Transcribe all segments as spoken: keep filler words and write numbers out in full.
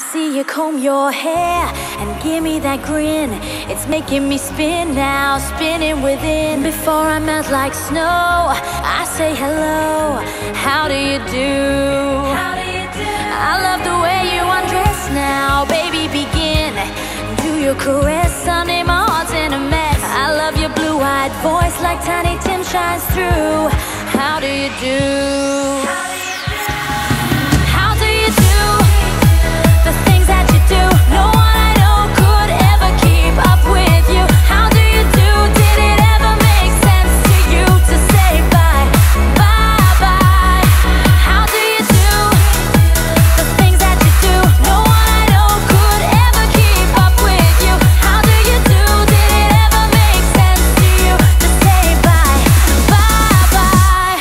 see you comb your hair and give me that grin. It's making me spin now, spinning within. Before I melt like snow, I say hello. How do you do? How do you do? I love the way you undress now, baby, begin. Do your caress, Sunday my heart's in a mess. I love your blue-eyed voice like Tiny Tim shines through. How do you do? How do you do the things that you do? No one I know could ever keep up with you. How do you do? Did it ever make sense to you to say bye, bye, bye? How do you do the things that you do? No one I know could ever keep up with you. How do you do? Did it ever make sense to you to say bye, bye, bye?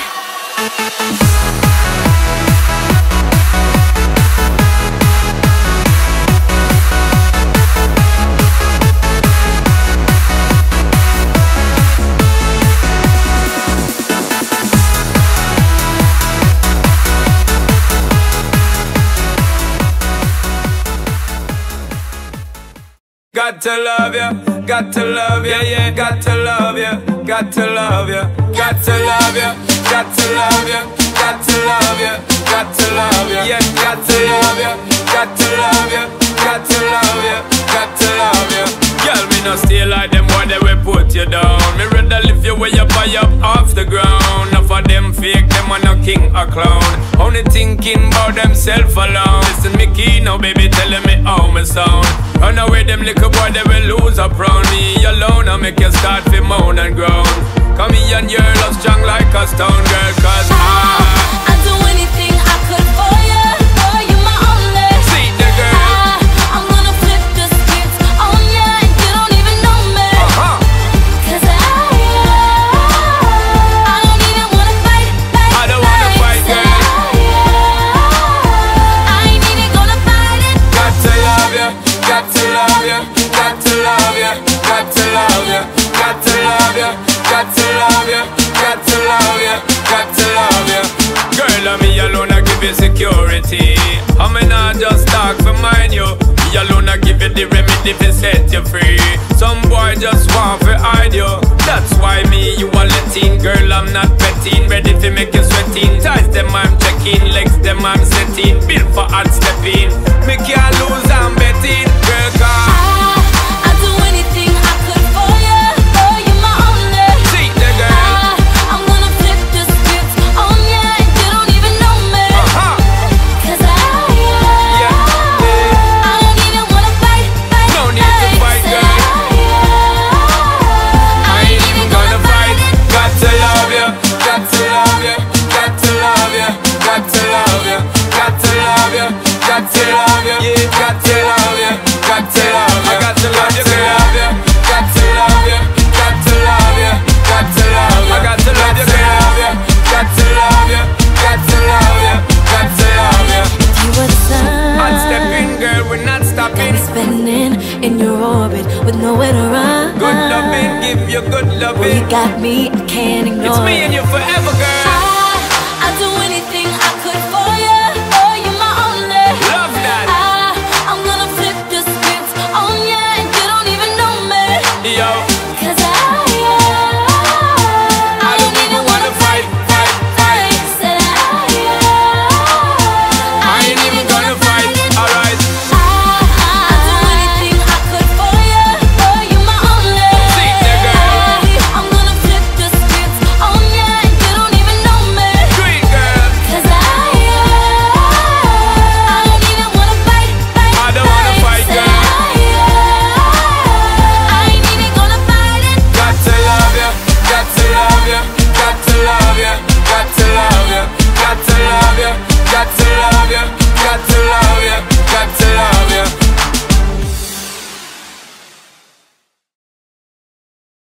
Got to love ya, got to love ya, yeah, got to love ya, got to love ya, got to love ya, got to love ya, got to love ya, got to love ya, yeah, got to love ya, got to love ya, got to love ya, got to love ya. Girl, me no stay like them boy, they will put you down. Me rather lift you way up high up off the ground. Enough of them fake, them are no king or clown. Only thinking about themself alone. Listen me key now, baby, telling me how me sound. Run away them little boy, they will lose up round me alone. I make you start to moan and groan. Come here and your love strong like a stone, girl, cause I I'd do anything I could for you, for you my only. See the girl, I, I'm gonna flip the script on you and you don't even know me. uh-huh. Cause I, I don't even wanna fight, fight, I don't wanna fight, So girl. I, I ain't even gonna fight it. Got to love ya, got to love ya, got to love ya, got to love ya, got to love ya, got to love ya, got to love ya, got to love ya. Girl, I'm me alone, I give you security. I'm not just talk for mine, you. Me alone, I give you the remedy to set you free. Some boy just want to hide you. That's why me, you are letting. Girl, I'm not betting. Ready to make you sweating. Ties them, I'm checking. Legs them, I'm setting. Built for hard stepping. Me can't lose, I'm betting. Girl, come. I'd do anything I could for you, for you my only. See the girl, I, I'm gonna flip the script on you and you don't even know me. uh-huh. Cause I, Yeah, yeah. I don't even wanna fight, fight, No need to fight, So girl. I, I ain't even gonna fight. Got to love ya, got to love ya, got to love ya, got to love ya, got to love ya, got to love ya, yeah, got to love ya, got to love ya, got to love ya, got to love ya, got to love ya, got to love ya, got to love ya, got to love ya, got to love ya, got to love ya. you were the sun. I'm stepping, girl, we're not stopping. Spinning in your orbit with nowhere to run. Good loving, give you good Well, loving. you got me, I can't ignore It's me it. and you forever, girl.